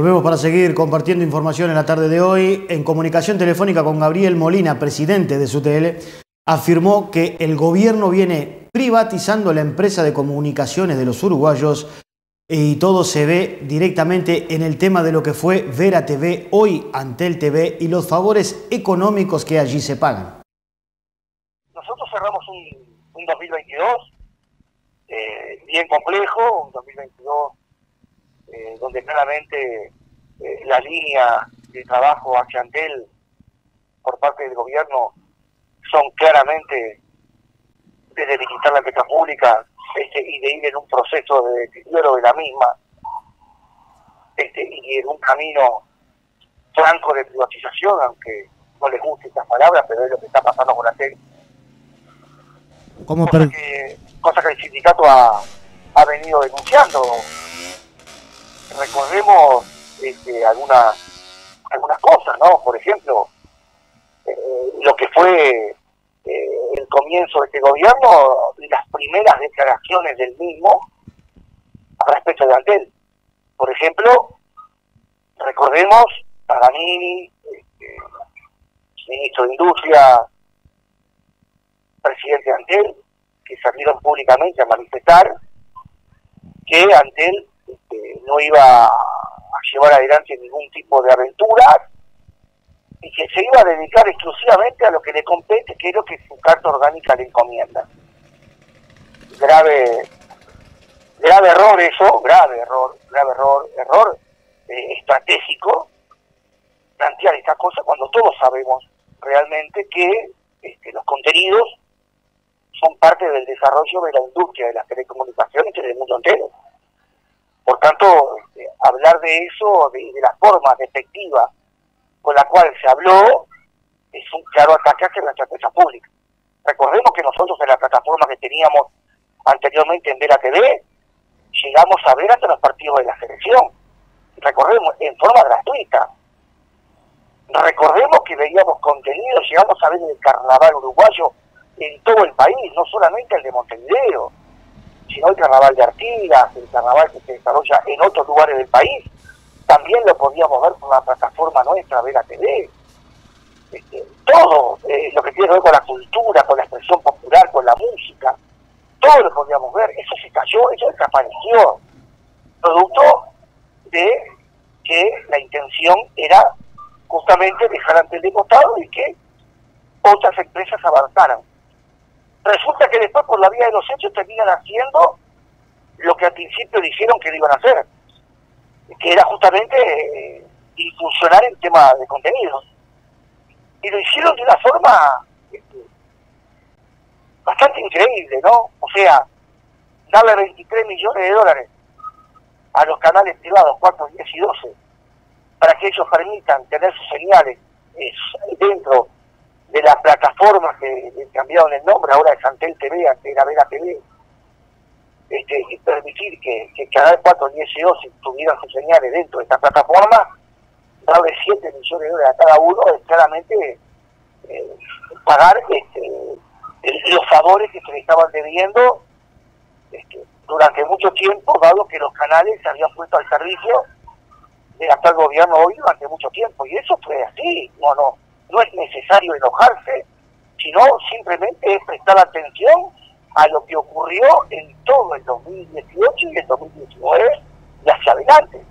Volvemos para seguir compartiendo información en la tarde de hoy. En comunicación telefónica con Gabriel Molina, presidente de SUTL, afirmó que el gobierno viene privatizando la empresa de comunicaciones de los uruguayos y todo se ve directamente en el tema de lo que fue Vera TV, hoy Antel TV, y los favores económicos que allí se pagan. Nosotros cerramos un 2022 bien complejo, un 2022 donde claramente la línea de trabajo hacia Antel por parte del gobierno son claramente de debilitar la empresa pública y de ir en un proceso de deterioro de la misma y en un camino franco de privatización, aunque no les guste estas palabras, pero es lo que está pasando con Antel. Cosa que el sindicato ha venido denunciando. Recordemos algunas cosas, ¿no? Por ejemplo, lo que fue el comienzo de este gobierno y las primeras declaraciones del mismo respecto de Antel. Por ejemplo, recordemos a Danini, ministro de Industria, presidente de Antel, que salieron públicamente a manifestar que Antel no iba a llevar adelante ningún tipo de aventura y que se iba a dedicar exclusivamente a lo que le compete, que es lo que su carta orgánica le encomienda. Grave error eso, grave error estratégico plantear esta cosa cuando todos sabemos realmente que los contenidos son parte del desarrollo de la industria de las telecomunicaciones en el mundo entero. Por tanto, hablar de eso, de la forma despectiva con la cual se habló, es un claro ataque hacia nuestra empresa pública. Recordemos que nosotros en la plataforma que teníamos anteriormente en Vera TV, llegamos a ver hasta los partidos de la selección. Recordemos, en forma gratuita. Recordemos que veíamos contenido, llegamos a ver el carnaval uruguayo en todo el país, no solamente el de Montevideo, sino el carnaval de Artigas, el carnaval que se desarrolla en otros lugares del país, también lo podíamos ver por la plataforma nuestra, Vera TV. Todo lo que tiene que ver con la cultura, con la expresión popular, con la música, todo lo podíamos ver, eso se cayó, eso desapareció, producto de que la intención era justamente dejar Antel de costado y que otras empresas avanzaran. Resulta que después, por la vía de los hechos, terminan haciendo lo que al principio dijeron que lo iban a hacer, que era justamente incursionar en tema de contenidos. Y lo hicieron de una forma bastante increíble, ¿no? O sea, darle 23 millones de dólares a los canales privados 4, 10 y 12 para que ellos permitan tener sus señales dentro de la plataforma que le cambiaron el nombre, ahora es Antel TV, antes era Vera TV, y permitir que Canal 4, 10 y 12 tuvieran sus señales dentro de esta plataforma, darle 7 millones de dólares a cada uno, es claramente pagar los favores que se le estaban debiendo durante mucho tiempo, dado que los canales se habían puesto al servicio del actual gobierno hoy durante mucho tiempo, y eso fue así, no es necesario enojarse, sino simplemente es prestar atención a lo que ocurrió en todo el 2018 y el 2019 y hacia adelante.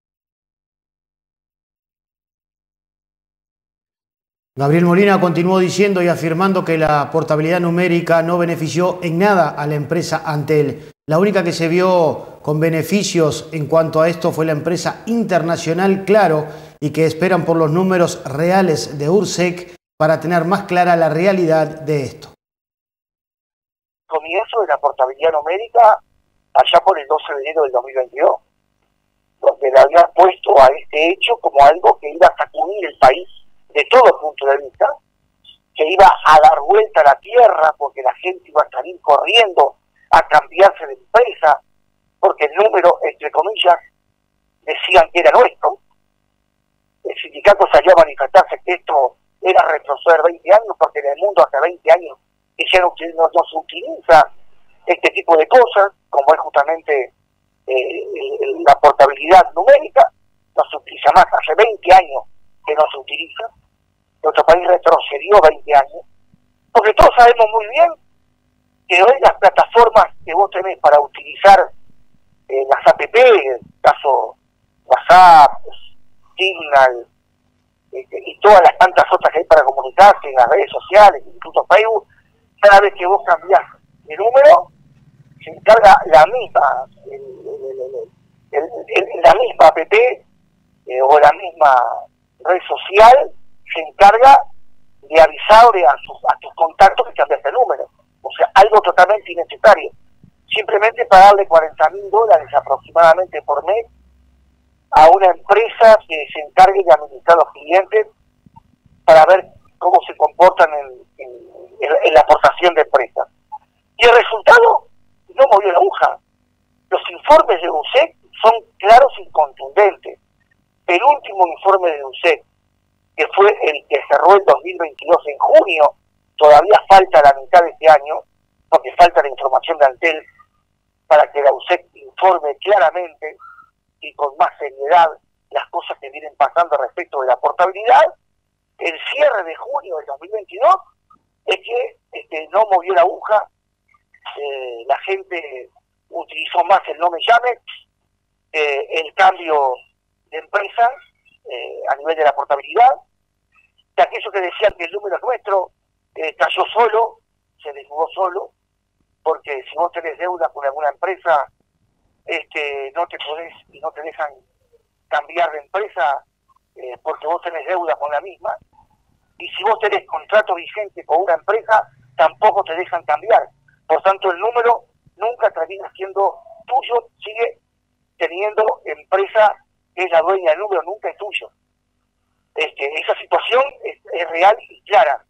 Gabriel Molina continuó diciendo y afirmando que la portabilidad numérica no benefició en nada a la empresa Antel. La única que se vio con beneficios en cuanto a esto fue la empresa internacional Claro, y que esperan por los números reales de URSEC para tener más clara la realidad de esto. Comienzo de la portabilidad numérica allá por el 12 de enero del 2022, donde le habían puesto a este hecho como algo que iba a sacudir el país de todo punto de vista, que iba a dar vuelta a la tierra porque la gente iba a salir corriendo a cambiarse de empresa, porque el número, entre comillas, decían que era nuestro. El sindicato salió a manifestarse que esto era retroceder 20 años, porque en el mundo hace 20 años que ya no se utiliza este tipo de cosas, como es justamente la portabilidad numérica. no se utiliza más, hace 20 años que no se utiliza, nuestro país retrocedió 20 años, porque todos sabemos muy bien que hoy las plataformas que vos tenés para utilizar las app, en el caso WhatsApp, Signal, y todas las tantas otras que hay para comunicarse en las redes sociales, incluso Facebook, cada vez que vos cambiás de número, se encarga la misma la misma app o la misma red social, se encarga de avisarle a tus contactos que cambiaste el número. O sea, algo totalmente innecesario. Simplemente pagarle $40.000 aproximadamente por mes a una empresa que se encargue de administrar los clientes para ver cómo se comportan en la aportación de empresas. Y el resultado no movió la aguja. Los informes de UNSEC son claros y contundentes. El último informe de UNSEC, que fue el que cerró el 2022 en junio, todavía falta la mitad de este año, porque falta la información de Antel para que la UNSEC informe claramente y con más seriedad las cosas que vienen pasando respecto de la portabilidad. El cierre de junio del 2022 es que no movió la aguja, la gente utilizó más el no me llames, el cambio de empresa a nivel de la portabilidad, de aquellos que decían que el número es nuestro, cayó solo, se desnudó solo, porque si vos tenés deuda con alguna empresa, no te podés y no te dejan cambiar de empresa porque vos tenés deuda con la misma, y si vos tenés contrato vigente con una empresa, tampoco te dejan cambiar. Por tanto, el número nunca termina siendo tuyo, sigue teniendo empresa que es la dueña del número, nunca es tuyo. Esa situación es real y clara.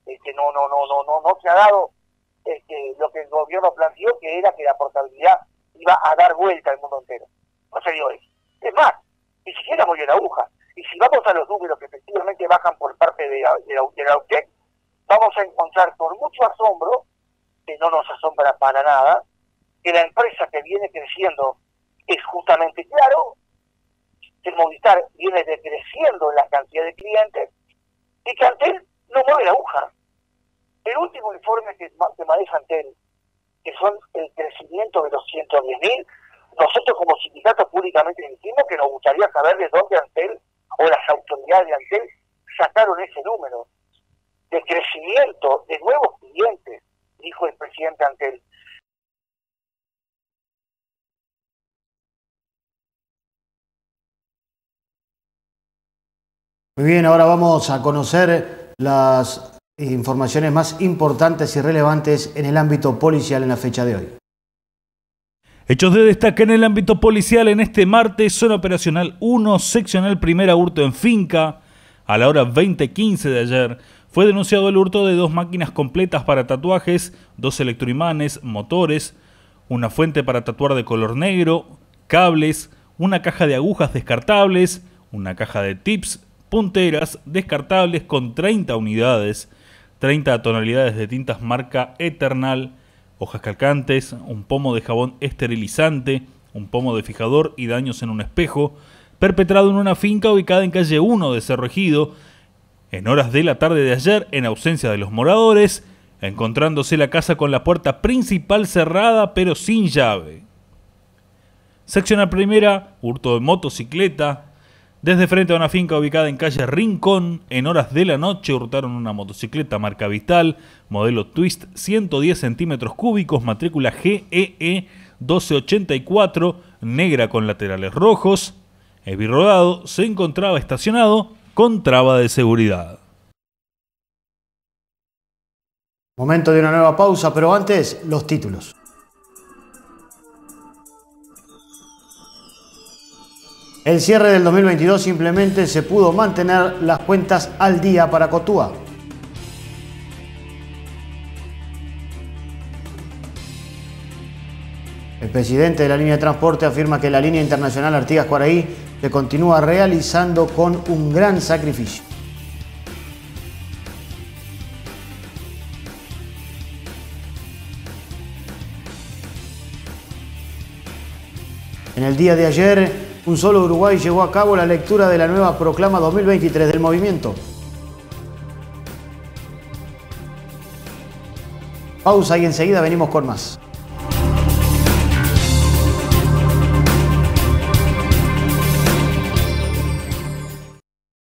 No se ha dado lo que el gobierno planteó, que era que la portabilidad iba a dar vuelta al mundo entero. No se dio eso. Es más, ni siquiera movió la aguja. Y si vamos a los números que efectivamente bajan por parte de la UTEC, vamos a encontrar con mucho asombro, que no nos asombra para nada, que la empresa que viene creciendo es justamente Claro, que Movistar viene decreciendo en la cantidad de clientes, y que Antel no mueve la aguja. El último informe que maneja Antel, que son el crecimiento de los 110.000, nosotros como sindicato públicamente dijimos que nos gustaría saber de dónde Antel o las autoridades de Antel sacaron ese número de crecimiento de nuevos clientes, dijo el presidente Antel. Muy bien, ahora vamos a conocer las informaciones más importantes y relevantes en el ámbito policial en la fecha de hoy. Hechos de destaque en el ámbito policial en este martes: zona operacional 1, seccional primera, hurto en finca. A la hora 20:15 de ayer fue denunciado el hurto de 2 máquinas completas para tatuajes, 2 electroimanes, motores, una fuente para tatuar de color negro, cables, una caja de agujas descartables, una caja de tips, punteras descartables con 30 unidades, 30 tonalidades de tintas marca Eternal, hojas calcantes, un pomo de jabón esterilizante, un pomo de fijador y daños en un espejo, perpetrado en una finca ubicada en calle 1 de Cerro Ejido, en horas de la tarde de ayer, en ausencia de los moradores, encontrándose la casa con la puerta principal cerrada pero sin llave. Seccional primera, hurto de motocicleta. Desde frente a una finca ubicada en calle Rincón, en horas de la noche hurtaron una motocicleta marca Vital, modelo Twist, 110 centímetros cúbicos, matrícula GEE 1284, negra con laterales rojos. El birrodado se encontraba estacionado con traba de seguridad. Momento de una nueva pausa, pero antes los títulos. El cierre del 2022 simplemente se pudo mantener las cuentas al día para Cotúa. El presidente de la línea de transporte afirma que la línea internacional Artigas-Cuaraí se continúa realizando con un gran sacrificio. En el día de ayer, Un solo Uruguay llevó a cabo la lectura de la nueva proclama 2023 del movimiento. Pausa y enseguida venimos con más.